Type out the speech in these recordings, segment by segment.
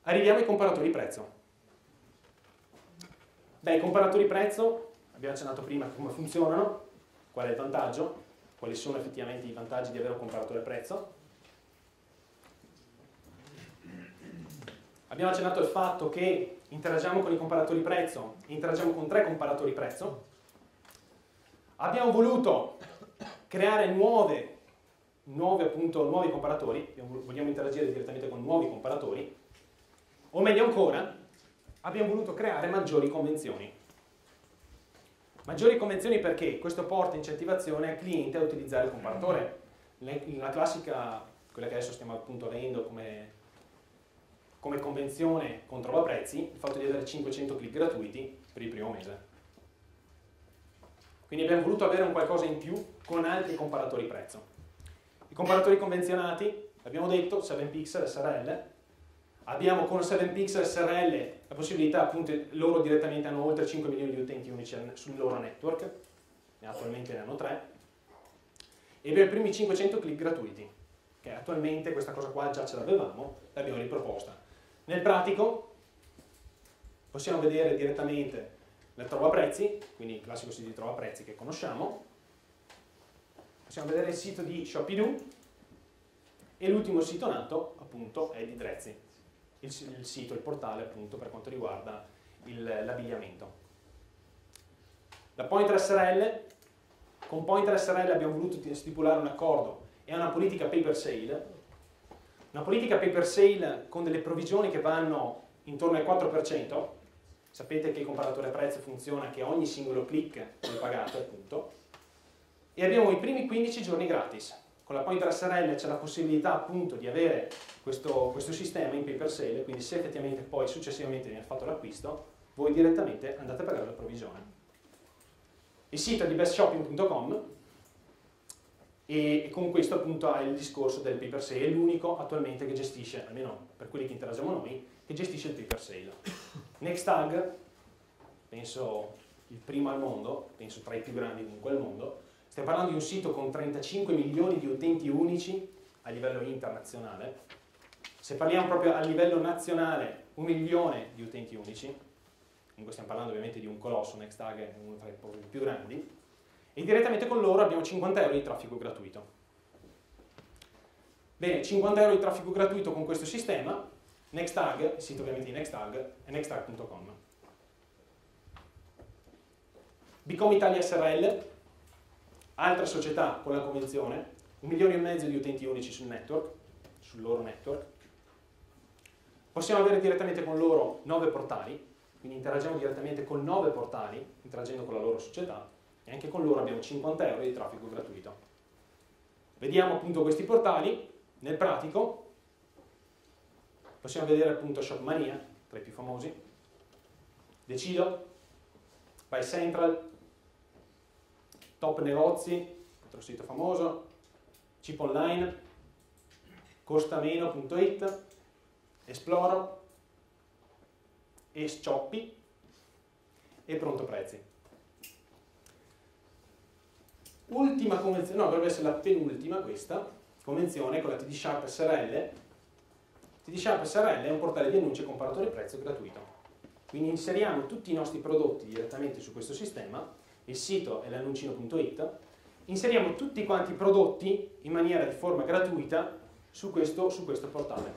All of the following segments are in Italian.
Arriviamo ai comparatori prezzo. Beh, i comparatori prezzo, abbiamo accennato prima come funzionano, qual è il vantaggio, quali sono effettivamente i vantaggi di avere un comparatore prezzo. Abbiamo accennato al fatto che interagiamo con i comparatori prezzo, interagiamo con 3 comparatori prezzo. Abbiamo voluto creare nuovi comparatori, vogliamo interagire direttamente con nuovi comparatori, o meglio ancora, abbiamo voluto creare maggiori convenzioni. Maggiori convenzioni perché questo porta incentivazione al cliente a utilizzare il comparatore. La classica, quella che adesso stiamo appunto avendo come convenzione con Trova Prezzi, il fatto di avere 500 click gratuiti per il primo mese. Quindi abbiamo voluto avere un qualcosa in più con altri comparatori prezzo. I comparatori convenzionati, abbiamo detto, 7pixel SRL. Abbiamo con 7pixel SRL la possibilità, appunto, loro direttamente hanno oltre 5 milioni di utenti unici sul loro network, attualmente ne hanno 3, e abbiamo i primi 500 click gratuiti, che attualmente questa cosa qua già ce l'avevamo, l'abbiamo riproposta. Nel pratico possiamo vedere direttamente la Trova Prezzi, quindi il classico sito di Trova Prezzi che conosciamo, possiamo vedere il sito di Shopee e l'ultimo sito nato appunto è di Drezzi, il sito, il portale appunto per quanto riguarda l'abbigliamento. La Pointer SRL, con Pointer SRL abbiamo voluto stipulare un accordo e una politica pay per sale. Una politica pay per sale con delle provvigioni che vanno intorno al 4%. Sapete che il comparatore prezzo funziona che ogni singolo click è pagato, appunto. E abbiamo i primi 15 giorni gratis. Con la Pointer SRL c'è la possibilità appunto di avere questo sistema in pay per sale, quindi se effettivamente poi successivamente viene fatto l'acquisto, voi direttamente andate a pagare la provvigione. Il sito è di bestshopping.com e con questo appunto ha il discorso del pay per sale, è l'unico attualmente che gestisce, almeno per quelli che interagiamo noi, che gestisce il pay per sale. Nextag, penso il primo al mondo, penso tra i più grandi comunque al mondo, stiamo parlando di un sito con 35 milioni di utenti unici a livello internazionale. Se parliamo proprio a livello nazionale, 1 milione di utenti unici, comunque stiamo parlando ovviamente di un colosso, Nextag è uno tra i più grandi, e direttamente con loro abbiamo 50 euro di traffico gratuito. Bene, 50 euro di traffico gratuito con questo sistema. Nextag, il sito ovviamente di Nextag, è nextag.com. Become Italia SRL, altra società con la convenzione, 1,5 milioni di utenti unici sul network, sul loro network. Possiamo avere direttamente con loro 9 portali, quindi interagiamo direttamente con 9 portali, interagendo con la loro società, e anche con loro abbiamo 50 euro di traffico gratuito. Vediamo appunto questi portali, nel pratico possiamo vedere appunto Shopmania, tra i più famosi, Decido, Buy Central, Top Negozi, altro sito famoso, Chip Online, Costameno.it, Esploro, Shopee e Pronto Prezzi. Ultima convenzione, no, dovrebbe essere la penultima questa, convenzione con la TD Sharp SRL. TD Sharp SRL è un portale di annunci e comparatore prezzo gratuito. Quindi inseriamo tutti i nostri prodotti direttamente su questo sistema, il sito è l'annuncino.it, inseriamo tutti quanti i prodotti in maniera di forma gratuita su questo portale.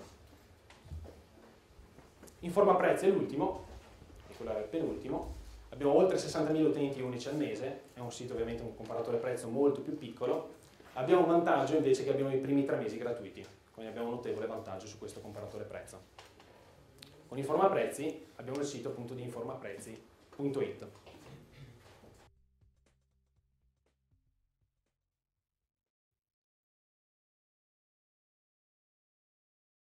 Informa Prezzi è l'ultimo, e quello è il penultimo. Abbiamo oltre 60.000 utenti unici al mese, è un sito ovviamente un comparatore prezzo molto più piccolo. Abbiamo un vantaggio invece che abbiamo i primi 3 mesi gratuiti, quindi abbiamo un notevole vantaggio su questo comparatore prezzo. Con Informa Prezzi abbiamo il sito appunto di informaprezzi.it.